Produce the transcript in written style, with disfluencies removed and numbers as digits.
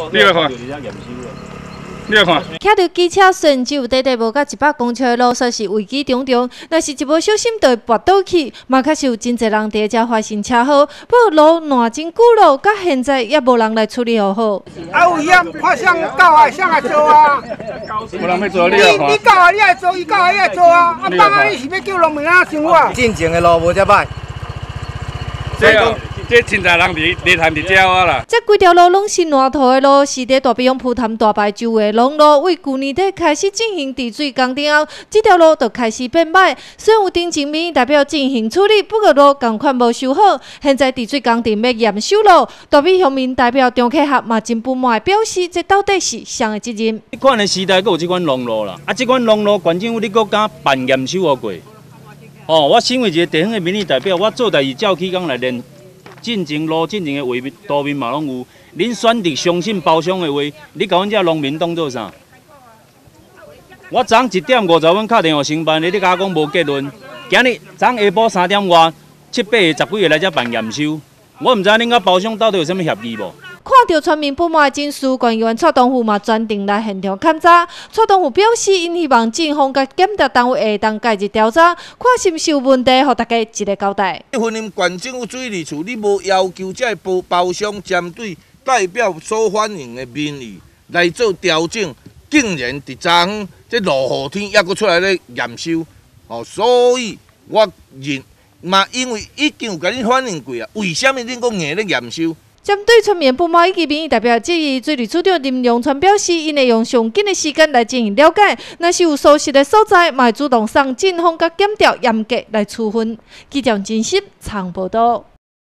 你来看，你来看。 骑着机车顺只有短短无到100公尺的路，说是危机重重。若是一不小心，就会跋倒去。嘛，确实有真侪人伫遮发生车祸，不过路烂真久了，到现在也无人来处理好。 啊，有险发生到啊，谁来做啊？ 无人要做，你来看。 你到啊，你来做，伊到啊，你来做啊。啊，放啊，你是要叫农民啊生活？ 进前的路无遮歹。 这真侪人伫谈伫遮啊啦。 这几条路拢是烂土的路，是伫大鼻涌蒲潭大排周围的农路。为去年底开始进行治水工程后，这条路就开始变歹。虽然有定情民意代表进行处理，不过路同款无修好。现在治水工程要验收路，大鼻乡民代表中客合嘛真不满，表示这到底是谁的责任？ 这款的时代，阁有这款农路啦，这款农路，县政府你阁敢办验收过？我身为一个地方的民意代表，我做代志照起工来练。进前路进前的画面图面嘛拢有，恁选择相信包厢的话，你甲阮遮农民当做啥？我昨1点50分敲电话承办的，你甲我讲无结论。今日昨下晡3点外，7、8、10几个来遮办验收，我唔知恁甲包厢到底有啥物协议无？ 看到村民不满的情绪，官员蔡东富嘛专程来现场勘查。蔡东富表示，因希望警方甲检调单位下当介入调查，看是毋是有问题，互大家一个交代。 你分任县政府水利处，你无要求这包厢针对代表所反映的民意来做调整，竟然伫昨昏这落雨天还阁出来咧验收，所以我认嘛，因为已经有甲恁反映过啊，为什么恁阁硬咧验收？ 针对村民不满以及民意代表质疑，水利处长林永川表示，因会用上紧的时间来进行了解，若是有疏失的所在，嘛会主动送警方甲检调严格来处分。记者真实长报道。